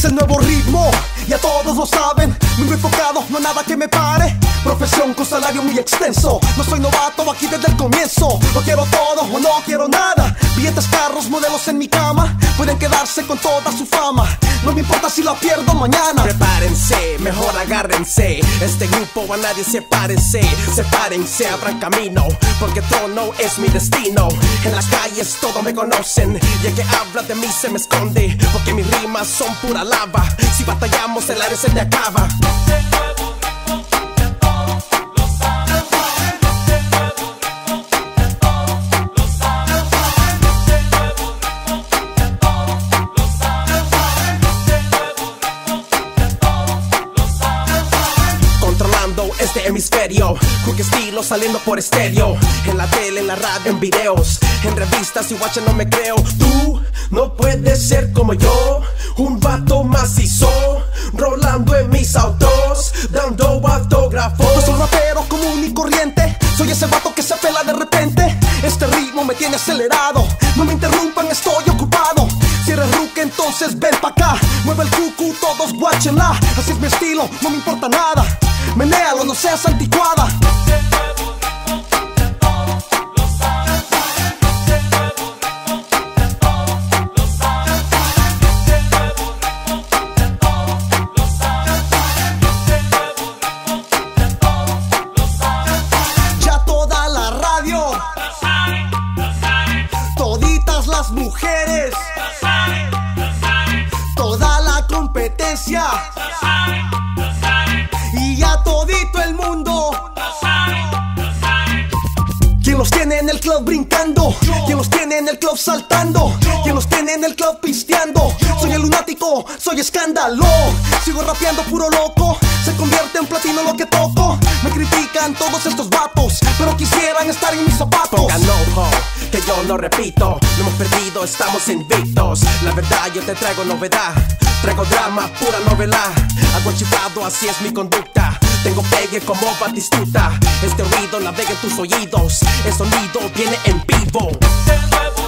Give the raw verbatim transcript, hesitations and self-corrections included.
el nuevo ritmo, ya todos lo saben. Muy enfocado, no hay nada que me pare. Profesión con salario muy extenso. No soy novato aquí desde el comienzo. No quiero todo o no quiero nada. Billetes, carros, modelos en mi cama. Pueden quedarse con toda su fama. No me importa si la pierdo mañana. Prepárense, mejor agárrense. Este grupo a nadie se parece. Sepárense, abran camino, porque trono es mi destino. En las calles todos me conocen, y el que habla de mí se me esconde, porque mis rimas son pura lava. Si batallamos el aire se me acaba. Este hemisferio, Cook estilo saliendo por estéreo. En la tele, en la radio, en videos, en revistas y watch no me creo. Tú no puedes ser como yo, un vato macizo, rolando en mis autos, dando autógrafos. No soy rapero común y corriente, soy ese vato que se pela de repente. Este ritmo me tiene acelerado, no me interrumpan, estoy ocupado. Si eres ruque entonces ven pa' acá, mueve el cucu, todos watchenla. Así es mi estilo, no me importa nada. Menéalo, no seas anticuada. Ya toda la radio, toditas las mujeres, toda la competencia, y ya todito el mundo. ¿Quién los tiene en el club brincando? ¿Quién los tiene en el club saltando? ¿Quién los tiene en el club pisteando? Soy el lunático, soy escándalo. Sigo rapeando puro loco, se convierte en platino lo que toco. Me critican todos estos vatos, pero quisieran estar en mis zapatos. Pongan ojo, que yo no repito. No hemos perdido, estamos invictos. La verdad yo te traigo novedad, traigo drama, pura novela. Algo chiflado, así es mi conducta. Tengo pegue como Batistuta. Este ruido navega en tus oídos, el sonido viene en vivo.